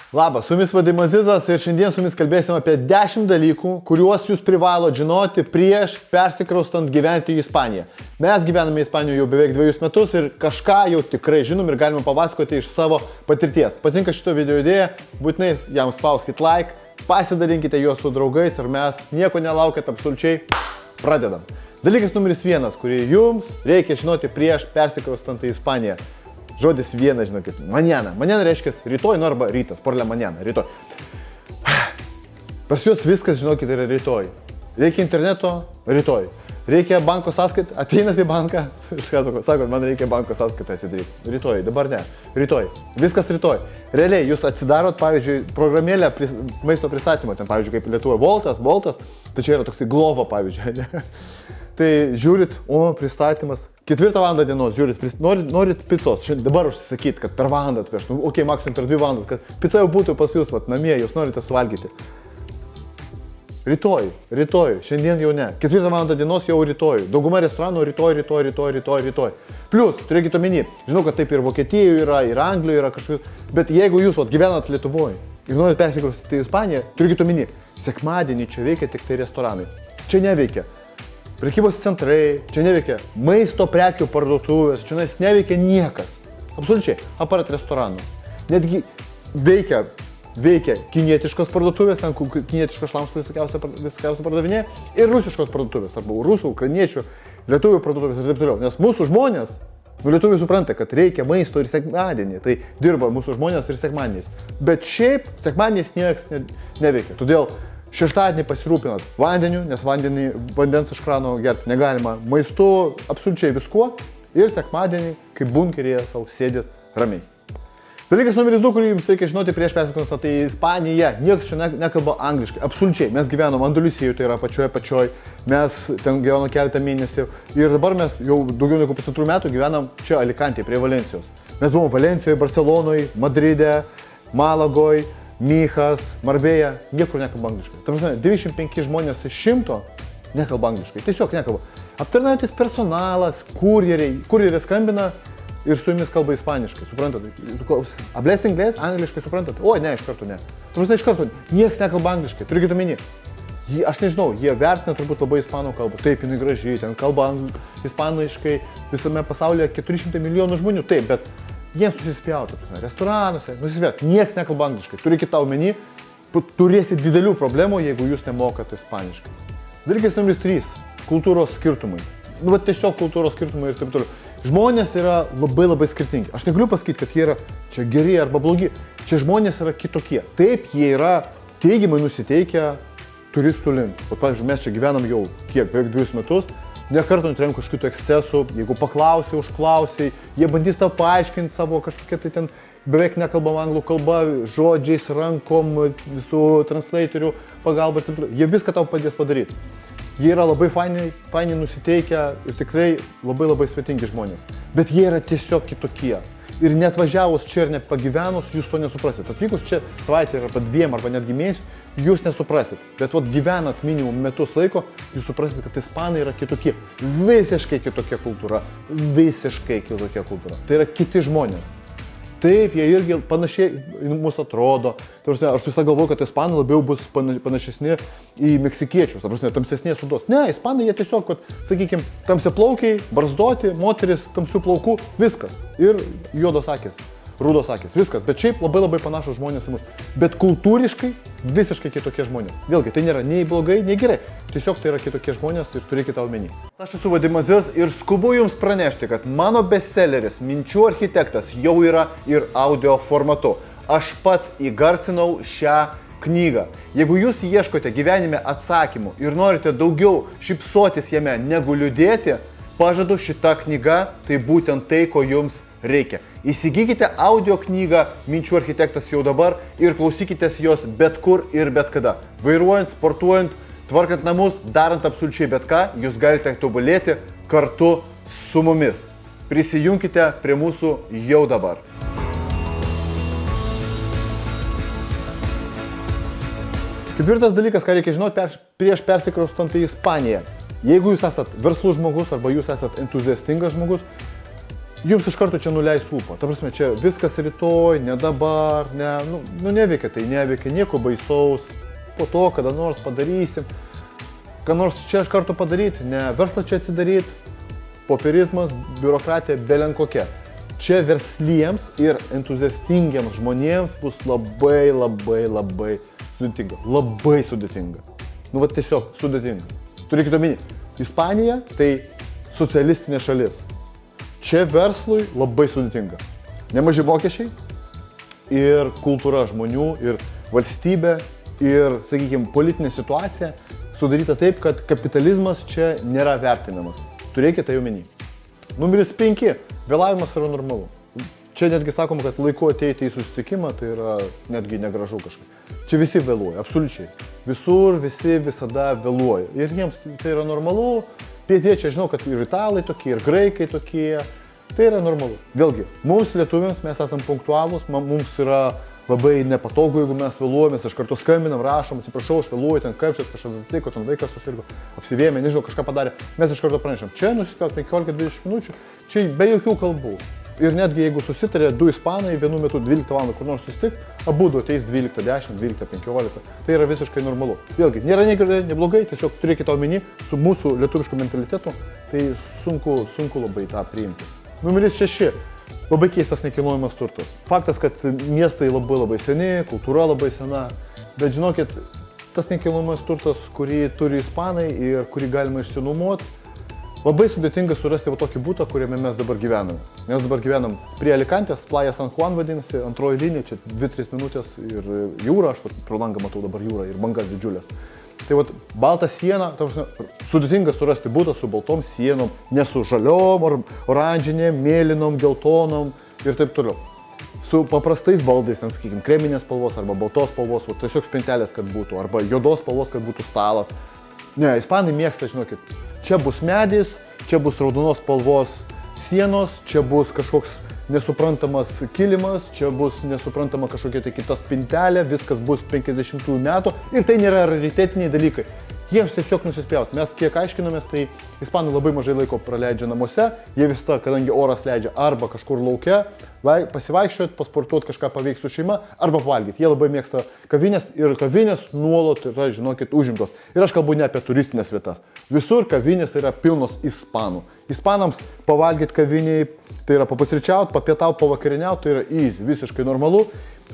Labas, su jumis Vadimas Zizas ir šiandien su jumis kalbėsim apie 10 dalykų, kuriuos jūs privalot žinoti prieš persikraustant gyventi į Ispaniją. Mes gyvename Ispanijoje jau beveik 2 metus ir kažką jau tikrai žinom ir galime papasakoti iš savo patirties. Patinka šito video idėja, būtinai jam spauskit like, pasidalinkite juos su draugais ir mes nieko nelaukiat, absoliučiai pradedam. Dalykas numeris 1, kurį jums reikia žinoti prieš persikraustant į Ispaniją. Žodis vienas, žinokit, mañana. Mañana reiškia rytoj, nu arba rytas, por la mañana, rytoj. Pas jūs viskas, žinokit, yra rytoj. Reikia interneto, rytoj. Reikia banko sąskaitą, ateinat į banką, sakot, man reikia banko sąskaitą atsidaryti. Rytoj, dabar ne, rytoj. Viskas rytoj. Realiai, jūs atsidarot, pavyzdžiui, programėlę maisto pristatymą, ten, pavyzdžiui, kaip Lietuvoje Boltas, tai čia yra toksai Glovo, pavyzdžiui. Tai žiūrit, pristatymas, 4 valandą dienos žiūrit, norit picos, dabar užsisakyti, kad per valandą atveš, maksimum per 2 valandas, kad pica jau būtų pas jūs, namie, jūs norite suvalgyti. Rytoj, šiandien jau ne, 4 valandą dienos jau rytoj, dauguma restoranų rytoj. Plius, turėkite omeny, žinau, kad taip ir Vokietijoje yra, ir Anglijoje yra kažkokius, bet jeigu jūs gyvenat Lietuvoje ir norit persikraustyti į Ispaniją, turėkite omeny, sekmadienį čia veikia tik tai restoranai, čia neveikia. Prekybos centrai, čia neveikia maisto prekių parduotuvės, čia neveikia niekas. Absoliučiai, aparat restoranų. Netgi veikia kinietiškos parduotuvės, ten kinietiškos šlamštas visokiausia pardavinė, ir rusiškos parduotuvės, arba rusų, ukrainiečių, lietuvių parduotuvės ir taip toliau. Nes mūsų žmonės, lietuviai supranta, kad reikia maisto ir sekmadienį, tai dirba mūsų žmonės ir sekmadieniais. Bet šiaip sekmadieniais niekas neveikia. Todėl šeštadienį pasirūpinat vandeniu, nes vandens iš krano gerti negalima, maistu, absoliučiai viskuo, ir sekmadienį, kaip bunkeryje savo sėdit ramiai. Dalykas numeris 2, kurį jums reikia žinoti prieš persikraustant, tai Ispanija. Niekas čia nekalba angliškai, absoliučiai. Mes gyvenom Andalusijoje, tai yra pačioj, mes ten gyvenom keletą mėnesių ir dabar mes jau daugiau negu 1,5 metų gyvenam čia Alicantėje prie Valencijos. Mes buvom Valencijoje, Barcelonoje, Madride, Malagoje, Mychas, Marbėja, niekur nekalba angliškai. Tam prasme, 95 žmonės iš 100 nekalba angliškai, tiesiog nekalba. Aptarnaujantis personalas, kurjeriai skambina ir su jumis kalba ispaniškai, suprantat? Ablės inglės, angliškai, suprantat? O, ne, iš karto ne. Tam prasme, iš karto niekas nekalba angliškai, turėkite omeny. Aš nežinau, jie vertina turbūt labai ispanų kalbą. Taip, jinai gražiai, ten kalba ispaniškai, visame pasaulyje 400 milijonų žmonių, taip, bet jiems susispjauti, restoranuose, niekas nekalba angliškai. Turėkite omeny, turėsit didelių problemų, jeigu jūs nemokate ispaniškai. Dalykas numeris 3. Kultūros skirtumai. Tiesiog kultūros skirtumai ir taip toliau. Žmonės yra labai skirtingi. Aš negaliu pasakyti, kad jie yra čia geri arba blogi. Čia žmonės yra kitokie. Taip, jie yra teigiamai nusiteikę turistų link. Pavyzdžiui, mes čia gyvenam jau beveik 2 metus. Nekartą neturėjom kažkokių ekscesų, jeigu paklausiai, užklausiai, jie bandys tau paaiškinti savo kažkokią tai ten beveik nekalbam anglų kalba, žodžiais, rankom, visų translatorių pagalba ir taip toliau. Jie viską tau padės padaryti. Jie yra labai fainiai nusiteikę ir tikrai labai svetingi žmonės. Bet jie yra tiesiog kitokie. Ir net važiavus čia ir nepagyvenus, jūs to nesuprasit. Atvykus čia savaitę arba 2 arba netgi mėnesių, jūs nesuprasit. Bet gyvenat minimum metus laiko, jūs suprasit, kad ispanai yra kitokie. Visiškai kitokia kultūra. Tai yra kiti žmonės. Taip, jie irgi panašiai mūsų atrodo. Aš visą galvoju, kad ispanai labiau bus panašesni į meksikiečius, tamsesnės odos. Ne, ispanai jie tiesiog, sakykime, tamsiaplaukiai, barzdoti, moteris, tamsių plaukų, viskas. Ir juodos akės, rudos akės, viskas. Bet šiaip labai panašus žmonės į mus. Bet kultūriškai visiškai kitokie žmonės. Vėlgi, tai nėra nei blogai, nei gerai. Tiesiog tai yra kitokie žmonės ir turėkite omeny. Aš esu Vadimas Zizas ir skubu jums pranešti, kad mano bestselleris Minčių architektas jau yra ir audio formatu. Aš pats įgarsinau šią knygą. Jeigu jūs ieškote gyvenime atsakymų ir norite daugiau šypsotis jame negu liūdėti, pažadu, šita knyga tai būtent tai, ko jums reikia. Įsigykite audio knygą Minčių architektas jau dabar ir klausykitės jos bet kur ir bet kada. Vairuojant, sportuojant, tvarkant namus, darant absoliučiai bet ką, jūs galite tobulėti kartu su mumis. Prisijunkite prie mūsų jau dabar. Ketvirtas dalykas, ką reikia žinoti prieš persikraustant į Ispaniją. Jeigu jūs esat verslus žmogus arba jūs esat entuziastingas žmogus, jums iš karto čia nuleis ūpą. Ta prasme, čia viskas rytoj, ne dabar, neveikia, tai neveikia, nieko baisaus, po to, kada nors padarysim, ką nors čia iš karto padaryti, ne verslą čia atsidaryti, popierizmas, biurokratija, belenkokia. Čia versliems ir entuziastingiems žmonėms bus labai sudėtinga. Labai sudėtinga. Nu, va tiesiog sudėtinga. Turėkite omeny, Ispanija tai socialistinė šalis. Čia verslui labai sudėtinga. Nemaži mokesčiai ir kultūra žmonių, ir valstybė, ir, sakykime, politinė situacija sudaryta taip, kad kapitalizmas čia nėra vertinamas. Turėkite tai omeny. Numeris 5. Vėlavimas yra normalu. Čia netgi sakoma, kad laiku ateiti į susitikimą, tai yra netgi negražu kažkaip. Čia visi vėluoja, absoliučiai. Visur, visi visada vėluoja. Ir jiems tai yra normalu. Pietiečiai, žinau, kad ir italai tokie, ir graikai tokie. Tai yra normalu. Vėlgi, mums lietuviams mes esam punktualūs, mums yra labai nepatogu, jeigu mes vėluojame, iš karto skambinam, rašom, atsiprašau, aš vėluoju, ten karščias, kažkas atsitiko, ten vaikas susirgo, apsivėmė, nežinau, kažką padarė, mes iš karto pranešam. Čia nusispėt 15-20 minučių, čia be jokių kalbų. Ir netgi jeigu susitarė 2 ispanai vienu metu 12 val. Kur nors susitikti, abudu ateis 12:10, 12:15, tai yra visiškai normalu. Vėlgi, nėra nei gerai, nei blogai, tiesiog turėkite omeny su mūsų lietuvišku mentalitetu, tai sunku labai tą priimti. Numeris 6. Labai keistas nekilnojamas turtas. Faktas, kad miestai labai seni, kultūra labai sena, bet žinokit, tas nekilnojamas turtas, kurį turi ispanai ir kurį galima išsinuomoti, labai sudėtinga surasti va tokį butą, kuriame mes dabar gyvename. Mes dabar gyvenam prie Alicantės, Playa San Juan vadinasi, antroji linija, čia 2-3 minutės ir jūra, aš pro langą matau dabar jūrą ir bangas didžiulės. Tai vat, balta siena, sudėtinga surasti butą su baltom sienom, ne su žaliom, oranžinėm, mėlynom, geltonom ir taip toliau. Su paprastais baldais, ten, sakykime, kreminės spalvos arba baltos spalvos, tiesiog spintelės, kad būtų, arba juodos spalvos, kad būtų stalas. Ne, ispanai mėgsta, žinokit, čia bus medis, čia bus raudonos spalvos sienos, čia bus kažkoks nesuprantamas kilimas, čia bus nesuprantama kažkokia tai kita spintelė, viskas bus 50-ųjų metų ir tai nėra raritetiniai dalykai. Jiems tiesiog nusispjaut. Mes kiek aiškinomės, tai ispanai labai mažai laiko praleidžia namuose, jie vis ta, kadangi oras leidžia arba kažkur lauke, pasivaikščioti, pasportuoti, kažką paveikti su šeima, arba valgyti. Jie labai mėgsta kavinės ir kavinės nuolat yra, žinokit, užimtos. Ir aš kalbu ne apie turistinės vietas. Visur kavinės yra pilnos ispanų. Ispanams pavalgyti kaviniai, tai yra papusryčiauti, papietauti, pavakarieniauti, tai yra easy, visiškai normalu.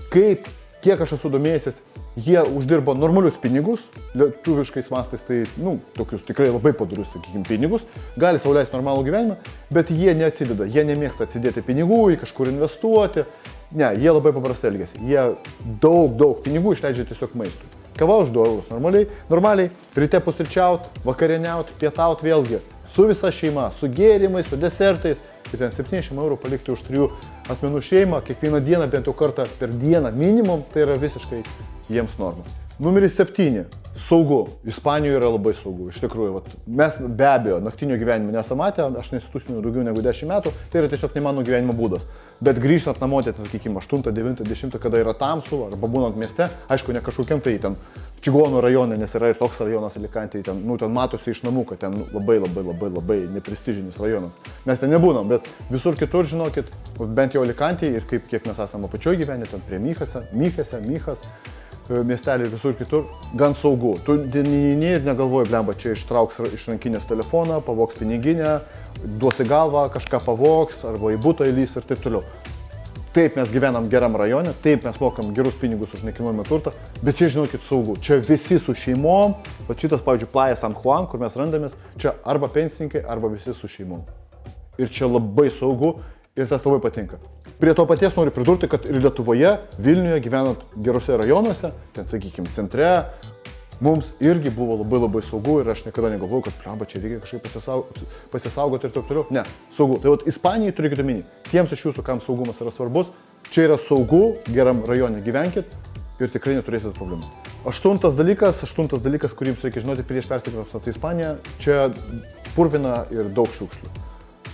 Kiek aš esu domėjęsis, jie uždirba normalius pinigus, lietuviškais mastais tai, tokius tikrai labai padarius, sakykime, pinigus, gali sau leisti normalų gyvenimą, bet jie neatsideda, jie nemėgsta atsidėti pinigų, į kažkur investuoti, ne, jie labai paprastai elgiasi, jie daug pinigų išleidžia tiesiog maistui. Kava už 2 eurus normaliai, ryte pusryčiaut, vakarieniaut, pietaut vėlgi, su visa šeima, su gėrimais, su desertais, ir ten 70 eurų palikti už 3 asmenų šeimą, kiekvieną dieną, bent jau kartą per dieną minimum, tai yra visiškai jiems norma. Numeris 7. Saugu. Ispanijoje yra labai saugu, iš tikrųjų. Mes be abejo naktinio gyvenimo nesame matę, aš nesitūsinu daugiau negu 10 metų, tai yra tiesiog ne mano gyvenimo būdas. Bet grįžtant namo, tai sakykime, 8, 9, 10, kada yra tamsu, arba būnant mieste, aišku, ne kažkokiam tai ten Čigonų rajone, nes yra ir toks rajonas Alicantėje, ten matosi iš namų, kad ten labai neprestižinis rajonas. Mes ten nebūnam, bet visur kitur, žinokit, bent jau Alicantėje ir kiek mes esame apačioj gyvenę, ten prie Mychas, miestelį ir visur kitur, gan saugu. Tu neini ir negalvoji, blemba, čia ištrauks iš rankinės telefoną, pavogs piniginę, duosi galvą, kažką pavogs, arba į butą įlys ir taip toliau. Taip mes gyvenam geram rajone, taip mes mokam gerus pinigus už nekilnojamą turtą, bet čia, žinokit, saugu. Čia visi su šeimom, šitas, pavyzdžiui, Playa San Juan, kur mes randamės, čia arba pensininkai, arba visi su šeimom. Ir čia labai saugu ir tas labai patinka. Prie to paties noriu pridurti, kad ir Lietuvoje, Vilniuje, gyvenant gerose rajonuose, ten, sakykime, centre, mums irgi buvo labai saugu ir aš niekada negalvojau, kad blemba, čia reikia kažkaip pasisaugoti ir taip toliau. Ne, saugu. Tai Ispanijai turėkite omeny. Tiems iš jūsų, kam saugumas yra svarbus, čia yra saugu, geram rajone gyvenkit ir tikrai neturėsite problemų. Aštuntas dalykas, kurį jums reikia žinoti prieš persikraustant į Ispaniją, čia purvina ir daug šiukšlių.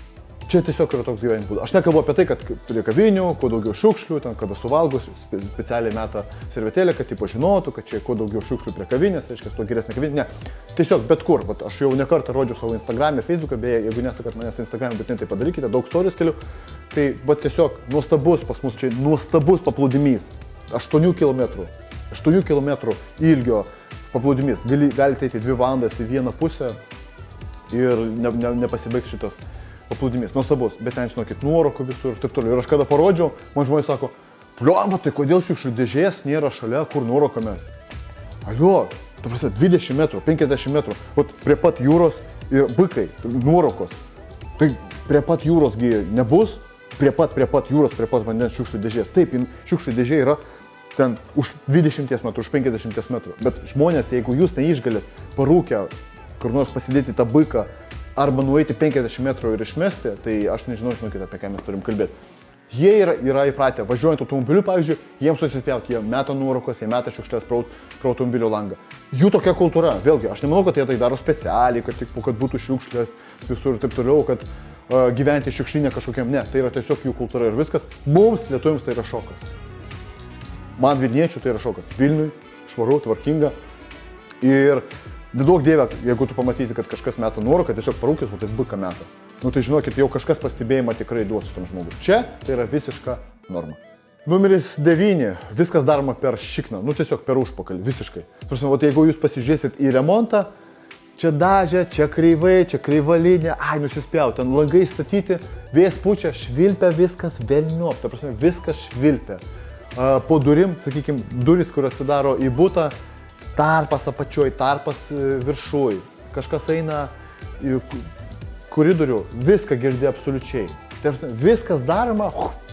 Čia tiesiog yra toks gyvenimo būdas. Aš nekalbu apie tai, kad prie kavinių, kuo daugiau šiukšlių, ten kada suvalgus, specialiai meta servetėlę, kad tipo žinotų, kad čia kuo daugiau šiukšlių prie kavinės, reiškia, tuo geresnė kavinė. Ne, tiesiog bet kur. Vat, aš jau nekartą rodžiau savo Instagram'e, Facebook'e, beje, jeigu nesakat manęs Instagram'e, būtinai tai padarykite, daug stories keliu. Tai vat, tiesiog nuostabus pas mus čia, nuostabus paplūdimys. 8 km ilgio paplūdimys. Galite eiti 2 valandas į vieną pusę ir nepasibaigs šitas paplūdimys, nuostabus, bet ten, žinokit, nuorokų visur ir taip toliau. Ir aš kada parodžiau, man žmonės sako, pliomba, tai kodėl šiukšlių dėžės nėra šalia, kur nuoroką mesti? Alio, tu prasme, 20 metrų, 50 metrų, vat prie pat jūros ir bykai, nuorokos. Tai prie pat jūrosgi nebus, prie pat jūros, prie pat vandens šiukšlių dėžės. Taip, šiukšlių dėžė yra ten už 20 metrų, už 50 metrų. Bet žmonės, jeigu jūs neišgalit parūkę, kur nors pasidėti tą byką, arba nueiti 50 metrų ir išmesti, tai aš nežinau, žinokit, apie ką mes turim kalbėti. Jie yra įpratę, važiuojant automobiliu, pavyzdžiui, jiems susispjauti, jie meta nuorokos, jie meta šiukšlės pro automobilio langą. Jų tokia kultūra, vėlgi, aš nemanau, kad jie tai daro specialiai, kad būtų šiukšlės visur ir taip toliau, kad gyventi šiukšlinę kažkokiam, ne, tai yra tiesiog jų kultūra ir viskas. Mums, lietuviams, tai yra šokas. Man Vilniečių tai yra šokas. Vilniui, švaru, tvarkinga. Ir nedaug dievė, jeigu tu pamatysi, kad kažkas meta nuoroką, tiesiog parūkis, o tai byką meta. Nu tai žinokit, jau kažkas pastebėjimą tikrai duos šitam žmogui. Čia tai yra visiška norma. Numeris 9. Viskas daroma per šikną, nu tiesiog per užpakalį, visiškai. Prasme, jeigu jūs pasižiūrėsit į remontą, čia dažė, čia kreivai, čia kreiva linija, nusispjau, ten langai statyti, vėjas pučia, švilpia viskas velniop, ta prasme, viskas švilpia. Po durim, sakykime, durys, kur atsidaro į butą, tarpas apačioj, tarpas viršuj, kažkas eina į koridorių, viską girdi absoliučiai. Viskas daroma,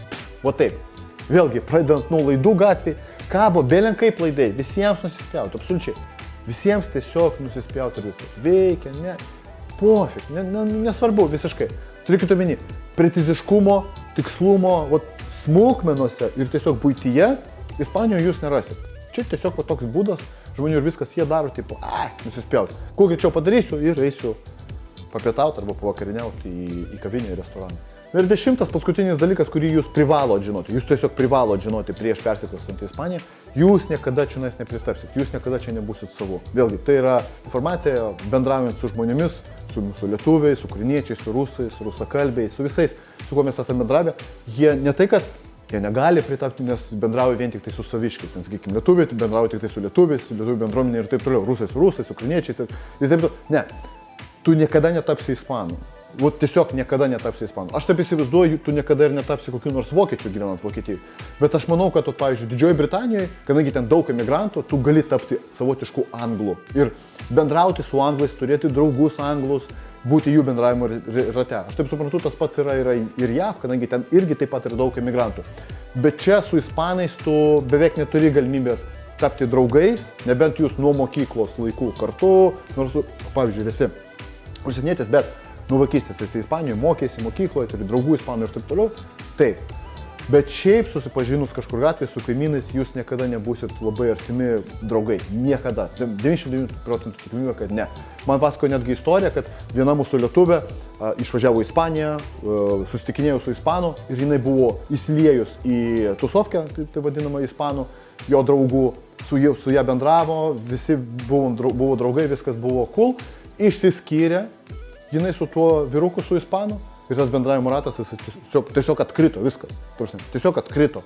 o taip. Vėlgi, pradedant nuo laidų gatvėj, kabo belenkaip laidai, visiems nusispjauti, absoliučiai. Visiems tiesiog nusispjauti ir viskas. Veikia, ne, pofik, nesvarbu visiškai. Turėkite omeny, preciziškumo, tikslumo, smulkmenuose ir tiesiog buityje Ispanijoje jūs nerasit. Čia tiesiog toks būdas žmonių ir viskas jie daro, tipo, nusispjauti. Kuo greičiau padarysiu ir eisiu papietauti arba pavakarieniauti į kavinę, į restoraną. Ir 10. paskutinis dalykas, kurį jūs privalot žinoti, jūs tiesiog privalot žinoti prieš persikraustant į Ispaniją, jūs niekada čia nepritapsit, jūs niekada čia nebūsit savu. Vėlgi, tai yra informacija bendraujant su žmonėmis, su lietuviais, su ukrainiečiais, su rusais, su rusakalbiais, su visais, su kuo mes esame bendravę. Jie ne tai, kad jie negali pritapti, nes bendrauja vien tik tai su saviškiais. Ten, sakykime, lietuviai bendrauja tik tai su lietuviais, lietuvių bendruomenė ir taip toliau, rusai su rusais, ukrainiečiais ir taip toliau. Ne, tu niekada netapsi ispanų. Tiesiog niekada netapsi ispanų. Aš taip įsivaizduoju, tu niekada ir netapsi kokių nors vokiečių gyvenant Vokietijoje. Bet aš manau, kad, pavyzdžiui, Didžiojoje Britanijoje, kadangi ten daug emigrantų, tu gali tapti savotiškų anglų. Ir bendrauti su anglais, turėti draugus anglus, būti jų bendravimo rate. Aš taip suprantu, tas pats yra ir JAV, kadangi ten irgi taip pat yra daug emigrantų. Bet čia su ispanais tu beveik neturi galimybės tapti draugais, nebent jūs nuo mokyklos laikų kartu, nors, pavyzdžiui, esi užsienietis, bet nuo vaikystės esi Ispanijoje, mokėsi mokykloje, turi draugų ispanų ir taip toliau. Taip. Bet šiaip susipažinus kažkur gatvėje su kaimynais, jūs niekada nebūsit labai artimi draugai. Niekada. 99% tikimybė, kad ne. Man pasako netgi istorija, kad viena mūsų lietuvė išvažiavo į Ispaniją, susitikinėjo su ispanu ir jinai buvo įsiliejus į tusovkę, tai vadinama ispanų, jo draugų, su ją bendravo, visi buvo draugai, viskas buvo cool. Išsiskyrė jinai su tuo vyruku, su ispanu. Ir tas bendravimo ratas tiesiog atkrito viskas. Tiesiog atkrito.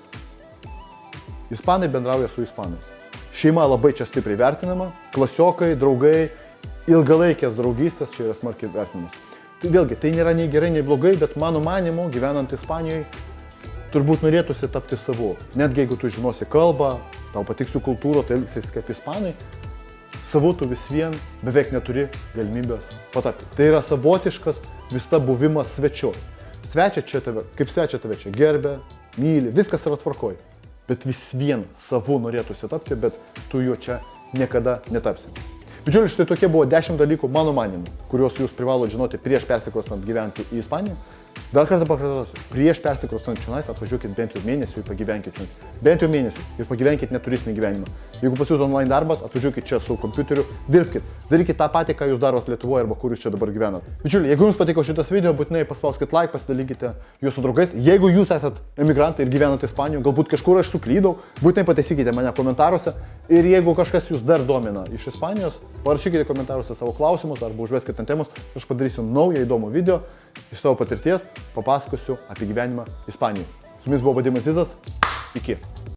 Ispanai bendrauja su ispanais. Šeima labai čia stipriai vertinama. Klasiokai, draugai, ilgalaikės draugystės čia yra smarkiai vertinamas. Tai vėlgi, tai nėra nei gerai, nei blogai, bet mano manimu, gyvenant Ispanijoje, turbūt norėtųsi tapti savu. Netgi jeigu tu žinosi kalbą, tau patiks jų kultūrą, tai elgsies kaip ispanai, savu tu vis vien beveik neturi galimybės patapti. Tai yra savotiškas visada buvimas svečiu. Svečia čia tave, kaip svečia tave čia gerbė, myli, viskas yra tvarkoj. Bet vis vien savu norėtųsi tapti, bet tu jo čia niekada netapsi. Bičiuliai, štai tokie buvo 10 dalykų, mano manimu, kuriuos jūs privalote žinoti prieš persikraustant gyventi į Ispaniją. Dar kartą pakartosiu, prieš persikraustant čionais atvažiuokit bent jau mėnesiui, pagyvenkit čia. Bent jau mėnesiui ir pagyvenkit neturistinį gyvenimą. Jeigu pas jūs online darbas, atvažiuokit čia su kompiuteriu, dirbkit. Darykit tą patį, ką jūs darot Lietuvoje arba kur jūs čia dabar gyvenat. Bičiuliai, jeigu jums patiko šitas video, būtinai paspauskit like, pasidalinkite jūsų draugais. Jeigu jūs esat emigrantai ir gyvenate Ispanijoje, galbūt kažkur aš suklydau, būtinai pataisykite mane komentaruose. Ir jeigu kažkas jūs dar domina iš Ispanijos, parašykite komentaruose savo klausimus arba užveskite ant temos, aš padarysiu naują įdomų video iš savo patirties, papasakosiu apie gyvenimą Ispanijoje. Su jumis buvo Vadimas Zizas, iki.